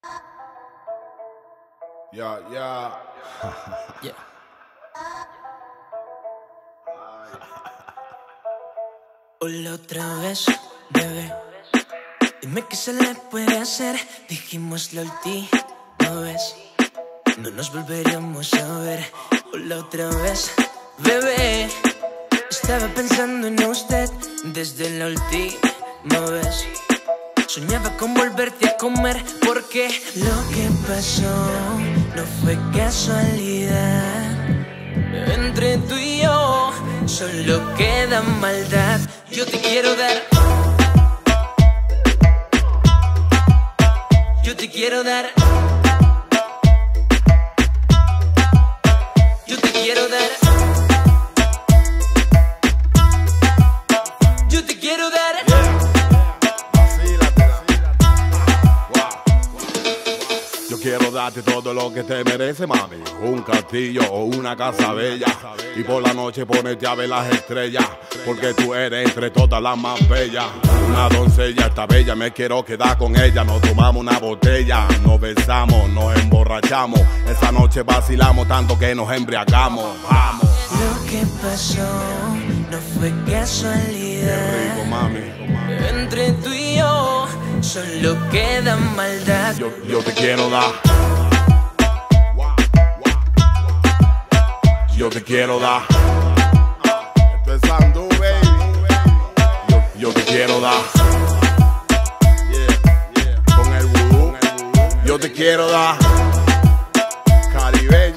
Yeah, yeah. Yeah. Hola otra vez, bebé. Dime qué se le puede hacer. Dijimos la última vez, no nos volveríamos a ver. Hola otra vez, bebé. Estaba pensando en usted desde la última vez. Soñaba con volverte a comer porque lo que pasó no fue casualidad. Entre tú y yo solo queda maldad. Yo te quiero dar, yo te quiero dar, yo te quiero dar, yo te quiero dar. Yo quiero darte todo lo que te merece, mami. Un castillo o una casa bella. Y por la noche ponerte a ver las estrellas, porque tú eres entre todas las más bellas. Una doncella, esta bella, me quiero quedar con ella. Nos tomamos una botella, nos besamos, nos emborrachamos. Esa noche vacilamos tanto que nos embriagamos. Vamos. Lo que pasó no fue casualidad. Qué rico, mami. Entre tú y yo solo queda maldad. Yo te quiero dar. Yo te quiero dar. Esto es Sandu, baby. Yo te quiero dar. Con el vudú. Yo te quiero dar. Caribeño.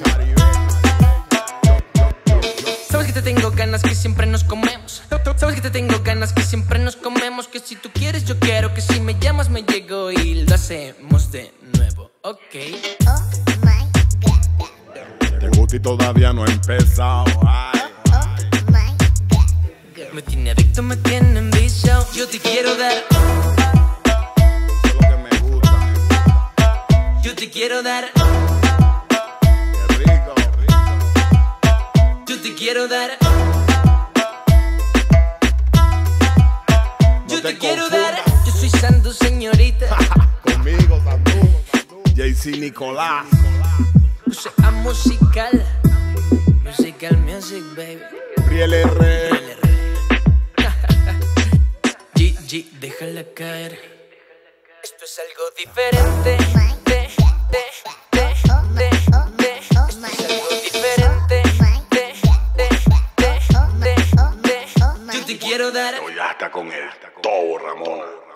Sabes que te tengo ganas, que siempre nos comemos. Sabes que te tengo ganas, que siempre nos comemos. Que si tú quieres, yo quiero. Que si me llamas, me llego y lo hacemos de nuevo. Ok. Oh my God. Te gusta y todavía no he empezado. Ay. Oh my God. Me tiene adicto, me tiene enviciado. Yo te quiero dar, Eso es lo que me gusta. yo te quiero dar, Qué rico. yo te quiero dar, yo te quiero dar. Yo soy Sandu, señorita. Conmigo, Sandu. JC Nicolás. Puse a musical, musical music, baby. Riel R. GG, déjala caer. Esto es algo diferente. Esto es algo diferente. Yo te quiero dar. Ya está con él. Todo, Ramón.